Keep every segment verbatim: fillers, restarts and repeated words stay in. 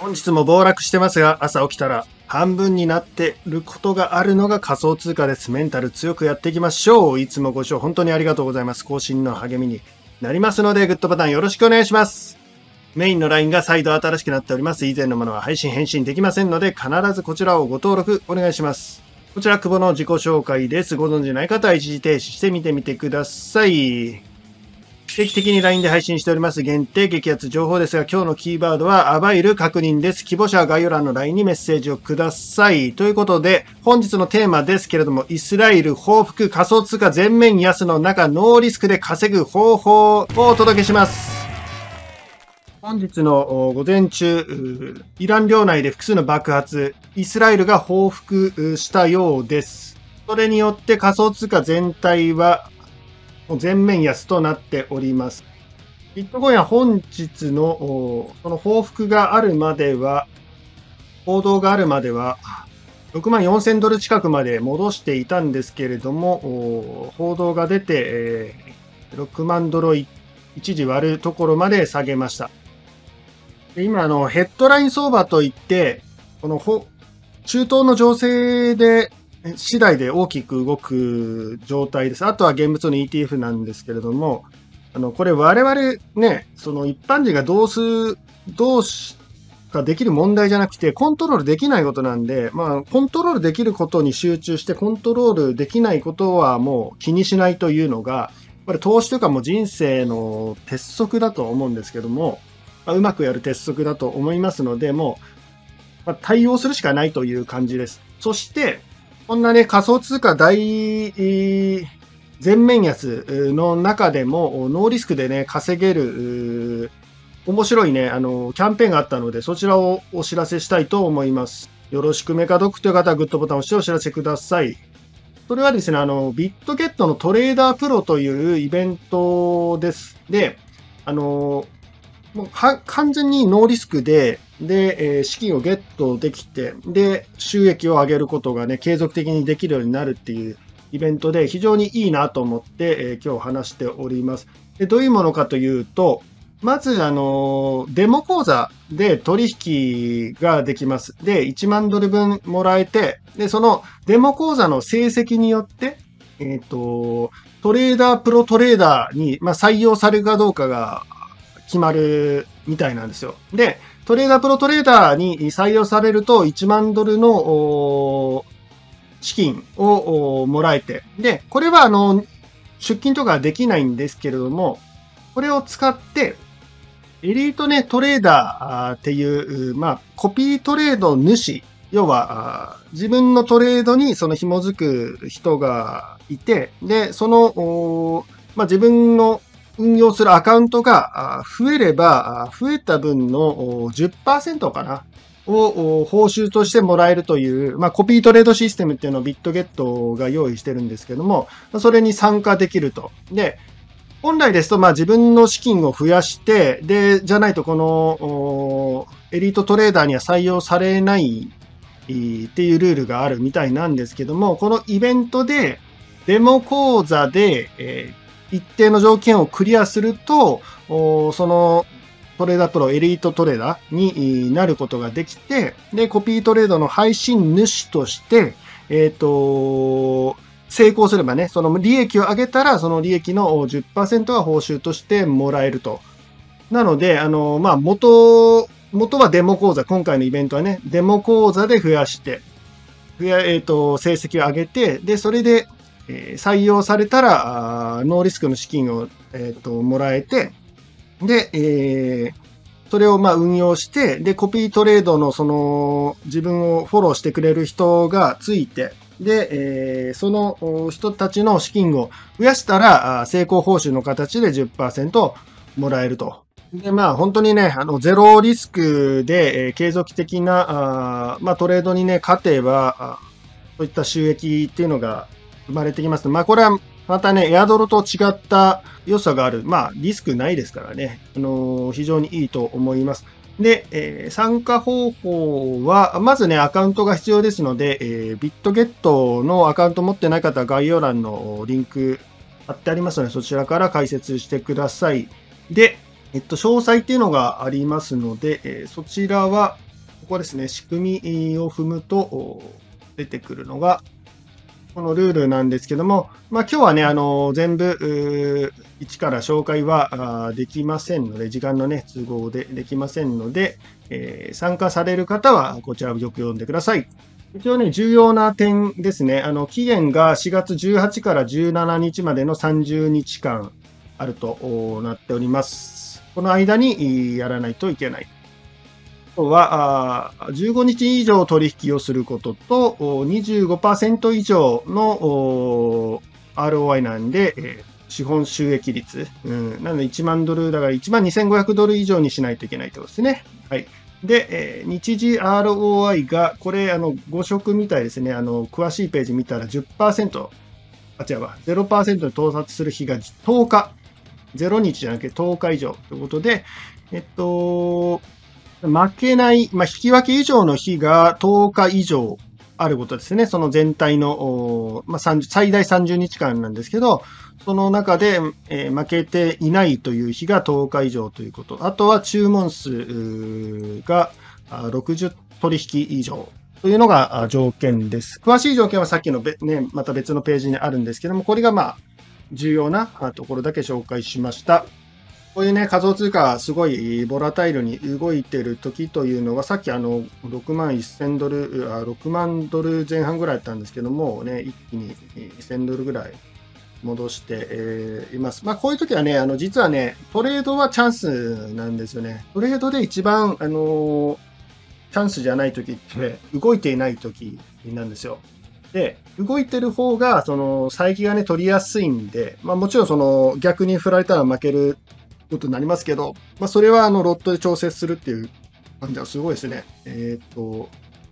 本日も暴落してますが、朝起きたら半分になってることがあるのが仮想通貨です。メンタル強くやっていきましょう。いつもご視聴本当にありがとうございます。更新の励みになりますので、グッドボタンよろしくお願いします。メインの ライン が再度新しくなっております。以前のものは配信返信できませんので、必ずこちらをご登録お願いします。こちら、久保の自己紹介です。ご存知ない方は一時停止して見てみてください。定期的に ライン で配信しております限定激アツ情報ですが、今日のキーワードはアバイル確認です。希望者は概要欄の ライン にメッセージをください。ということで、本日のテーマですけれども、イスラエル報復仮想通貨全面安の中、ノーリスクで稼ぐ方法をお届けします。本日の午前中、イラン領内で複数の爆発、イスラエルが報復したようです。それによって仮想通貨全体は全面安となっております。ビットコインは本日のその報復があるまでは、報道があるまでは、ろくまんよんせんドル近くまで戻していたんですけれども、報道が出て、ろくまんドルを一時割るところまで下げました。今、あの、ヘッドライン相場といって、この中東の情勢で、次第で大きく動く状態です。あとは現物の イーティーエフ なんですけれども、あの、これ我々ね、その一般人がどうす、どうしかできる問題じゃなくて、コントロールできないことなんで、まあ、コントロールできることに集中して、コントロールできないことはもう気にしないというのが、やっぱり投資というかもう人生の鉄則だと思うんですけども、まあ、うまくやる鉄則だと思いますので、もう、まあ、対応するしかないという感じです。そして、こんなね、仮想通貨大全面安の中でもノーリスクでね、稼げる面白いね、あの、キャンペーンがあったので、そちらをお知らせしたいと思います。よろしくメカドックという方はグッドボタンを押してお知らせください。それはですね、あの、ビットゲットのトレーダープロというイベントです。で、あの、もうは完全にノーリスクで、で、えー、資金をゲットできて、で、収益を上げることがね、継続的にできるようになるっていうイベントで非常にいいなと思って、えー、今日話しております。で、どういうものかというと、まず、あの、デモ口座で取引ができます。で、いちまんドル分もらえて、で、そのデモ口座の成績によって、えっと、トレーダー、プロトレーダーに、まあ、採用されるかどうかが決まるみたいなんですよ。で、トレーダープロトレーダーに採用されるといちまんドルの資金をもらえて、で、これはあの、出金とかできないんですけれども、これを使って、エリートね、トレーダーっていう、まあ、コピートレード主、要は、自分のトレードにその紐づく人がいて、で、その、まあ、自分の運用するアカウントが増えれば、増えた分の じゅっパーセント かなを報酬としてもらえるという、まあ、コピートレードシステムっていうのをビットゲットが用意してるんですけども、それに参加できると。で、本来ですと、まあ自分の資金を増やして、で、じゃないとこのエリートトレーダーには採用されないっていうルールがあるみたいなんですけども、このイベントでデモ講座で、えー、一定の条件をクリアすると、そのトレーダープロ、エリートトレーダーになることができて、で、コピートレードの配信主として、えっと、成功すればね、その利益を上げたら、その利益の じゅっパーセント は報酬としてもらえると。なので、あの、まあ、元、元はデモ講座、今回のイベントはね、デモ講座で増やして、増や、えっと、成績を上げて、で、それで、えー、採用されたら、ノーリスクの資金を、えっと、もらえて、で、えー、それをまあ運用して、で、コピートレードのその、自分をフォローしてくれる人がついて、で、えー、その人たちの資金を増やしたら、成功報酬の形で じゅっパーセント もらえると。で、まあ本当にね、あの、ゼロリスクで、えー、継続的な、あまあトレードにね、勝てば、そういった収益っていうのが生まれてきます。まあこれはまたね、エアドロと違った良さがある。まあリスクないですからね、あのー、非常にいいと思います。で、えー、参加方法は、まずね、アカウントが必要ですので、えー、ビットゲットのアカウント持ってない方は概要欄のリンク貼ってありますので、そちらから解説してください。で、えっと、詳細っていうのがありますので、えー、そちらはここですね、仕組みを踏むと出てくるのが、このルールなんですけども、まあ今日はね、あの、全部、一から紹介はできませんので、時間のね、都合でできませんので、えー、参加される方はこちらをよく読んでください。一応ね、重要な点ですね。あの、期限がしがつじゅうはちからじゅうしちにちまでのさんじゅうにちかんあるとなっております。この間にやらないといけない。あとは、じゅうごにち以上取引をすることと、にじゅうごパーセント 以上の アールオーアイ なんで、資本収益率。うん、なのでいちまんドルだからいちまんにせんごひゃくドル以上にしないといけないってことですね。はい。で、日時 アールオーアイ が、これ、あの、ご色みたいですね。あの、詳しいページ見たら じゅっパーセント、あ、違うわ、ゼロパーセント に到達する日がとおか。ゼロにちじゃなくてとおか以上ということで、えっと、負けない、まあ、引き分け以上の日がとおか以上あることですね。その全体の、まあ、最大さんじゅうにちかんなんですけど、その中で、えー、負けていないという日がとおか以上ということ。あとは注文数がろくじゅう取引以上というのが条件です。詳しい条件はさっきのべ、ね、また別のページにあるんですけども、これがまあ、重要なところだけ紹介しました。こういうね、仮想通貨すごいボラタイルに動いてる時というのは、さっきあの、ろくまんせんドル、あろくまんドル前半ぐらいだったんですけども、ね、一気にせんドルぐらい戻して、えー、います。まあ、こういう時はね、あの、実はね、トレードはチャンスなんですよね。トレードで一番、あの、チャンスじゃない時って、動いていない時なんですよ。で、動いてる方が、その、差益がね、取りやすいんで、まあもちろんその、逆に振られたら負けることになりますけど、まあそれはあの、ロットで調節するっていう感じはすごいですね。えっ、ー、と、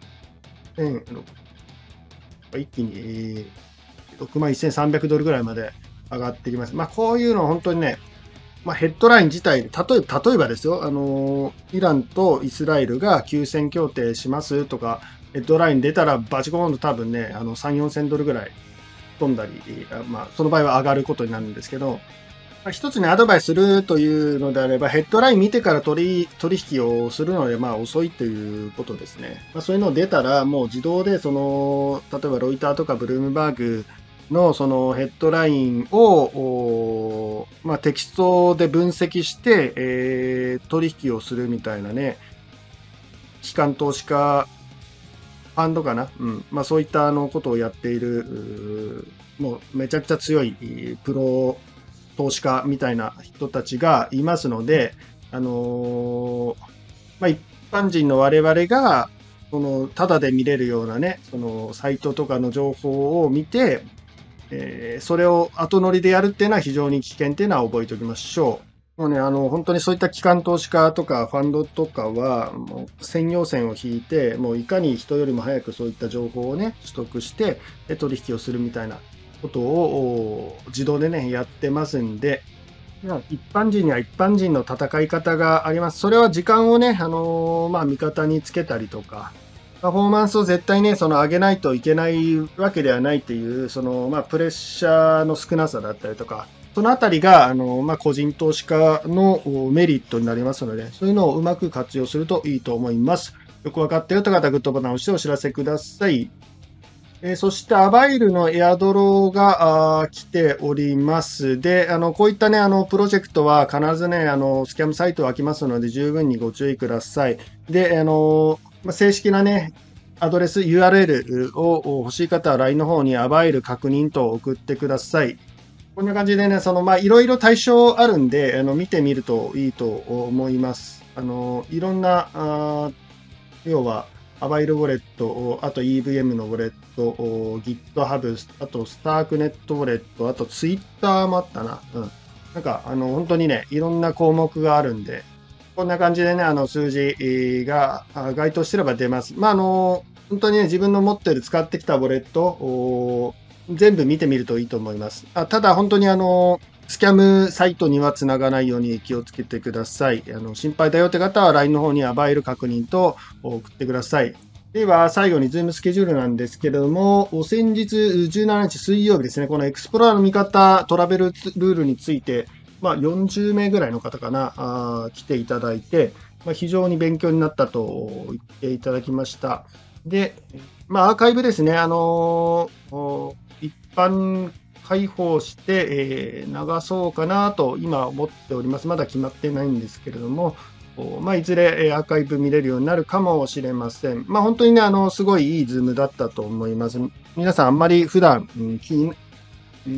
一気にろくまんせんさんびゃくドルぐらいまで上がってきます。まあこういうのは本当にね、まあ、ヘッドライン自体で、例えば、例えばですよ、あの、イランとイスラエルが休戦協定しますとか、ヘッドライン出たらバチコーンと多分ね、あの、さん、よんせんドルぐらい飛んだり、まあ、その場合は上がることになるんですけど、まあ、一つね、アドバイスするというのであれば、ヘッドライン見てから取り、取引をするので、まあ、遅いということですね。まあ、そういうの出たら、もう自動で、その、例えばロイターとかブルームバーグのそのヘッドラインを、まあ、テキストで分析して、えー、取引をするみたいなね、機関投資家、ファンドかな、うん、まあ、そういったあのことをやっている、もうめちゃくちゃ強いプロ投資家みたいな人たちがいますので、あのー、まあ、一般人の我々が、その、ただで見れるようなね、その、サイトとかの情報を見て、えー、それを後乗りでやるっていうのは非常に危険っていうのは覚えておきましょう。もうね、あの、本当にそういった機関投資家とかファンドとかは、もう専用線を引いて、もういかに人よりも早くそういった情報をね、取得して、取引をするみたいなことを自動でね、やってますんで、一般人には一般人の戦い方があります。それは時間をね、あのー、まあ、味方につけたりとか、パフォーマンスを絶対ね、その上げないといけないわけではないっていう、その、まあ、プレッシャーの少なさだったりとか、そのあたりが、あの、まあ、個人投資家のメリットになりますので、そういうのをうまく活用するといいと思います。よくわかっているという方はグッドボタンを押してお知らせください。えー、そして、アバイルのエアドロが来ております。で、あの、こういったね、あの、プロジェクトは必ずね、あの、スキャムサイトが来ますので、十分にご注意ください。で、あの、正式なね、アドレス ユーアールエル を欲しい方は ライン の方にアバイル確認と送ってください。こんな感じでね、その、まあ、いろいろ対象あるんで、あの、見てみるといいと思います。あの、いろんな、あ要は、アバイルウォレット、あと イーブイエム のウォレット、GitHub、あと Starknet ウォレット、あと Twitter もあったな。うん。なんか、あの、本当にね、いろんな項目があるんで、こんな感じでね、あの、数字が該当してれば出ます。まあ、あの、本当にね、自分の持ってる使ってきたウォレット、全部見てみるといいと思います。あただ、本当にあの、スキャムサイトにはつながないように気をつけてください。あの、心配だよって方は ライン の方にアバイル確認と送ってください。では、最後にズームスケジュールなんですけれども、先日じゅうしちにち水曜日ですね、このエクスプローラーの見方、トラベルルールについて、まあ、よんじゅうめいぐらいの方かな、あ来ていただいて、 まあ、非常に勉強になったと言っていただきました。で、まあ、アーカイブですね、あのー一般開放して、えー、流そうかなと今思っております。まだ決まってないんですけれども、まあ、いずれアーカイブ見れるようになるかもしれません。まあ、本当にね、あの、すごいいいズームだったと思います。皆さんあんまり普段、うん、気に、うん、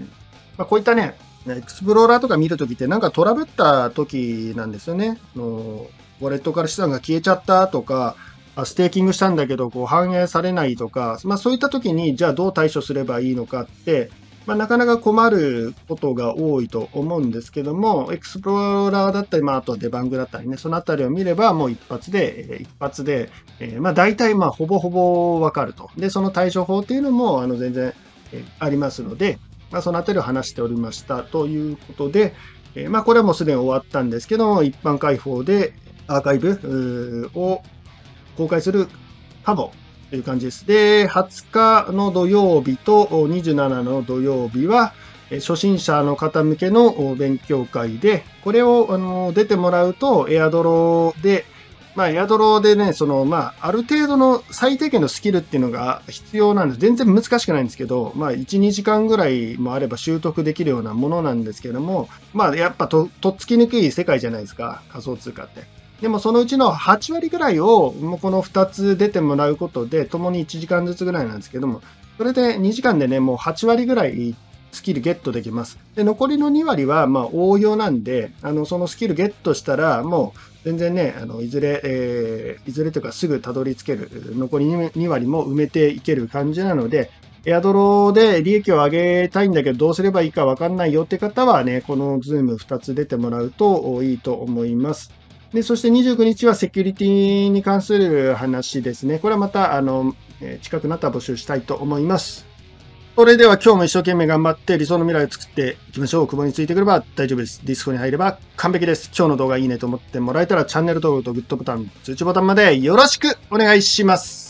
まあ、こういったね、エクスプローラーとか見るときってなんかトラブったときなんですよね。のウォレットから資産が消えちゃったとか、ステーキングしたんだけどこう反映されないとか、まあ、そういったときにじゃあどう対処すればいいのかって、まあ、なかなか困ることが多いと思うんですけども、エクスプローラーだったり、まあ、あとはデバングだったりね、そのあたりを見ればもう一発で、一発で、えー、まあ大体まあほぼほぼわかると。で、その対処法っていうのもあの全然ありますので、まあ、そのあたりを話しておりましたということで、えー、まあこれはもうすでに終わったんですけども、一般開放でアーカイブを公開するかもという感じです。で、はつかの土曜日とにじゅうしちの土曜日は、初心者の方向けの勉強会で、これをあの出てもらうと、エアドロで、まあ、エアドロでね、その、まあ、ある程度の最低限のスキルっていうのが必要なんです。全然難しくないんですけど、まあ、いち、にじかんぐらいもあれば習得できるようなものなんですけども、まあ、やっぱと、とっつきにくい世界じゃないですか、仮想通貨って。でもそのうちのはち割ぐらいを、もうこのふたつ出てもらうことで、ともにいちじかんずつぐらいなんですけども、それでにじかんでね、もうはち割ぐらいスキルゲットできます。で、残りのに割は、まあ、応用なんで、あの、そのスキルゲットしたら、もう、全然ね、あの、いずれ、えー、いずれというかすぐたどり着ける、残りに割も埋めていける感じなので、エアドロで利益を上げたいんだけど、どうすればいいかわかんないよって方はね、このズームふたつ出てもらうといいと思います。で、そしてにじゅうくにちはセキュリティに関する話ですね。これはまた、あの、近くなったら募集したいと思います。それでは今日も一生懸命頑張って理想の未来を作っていきましょう。久保についてくれば大丈夫です。ディスコに入れば完璧です。今日の動画いいねと思ってもらえたらチャンネル登録とグッドボタン、通知ボタンまでよろしくお願いします。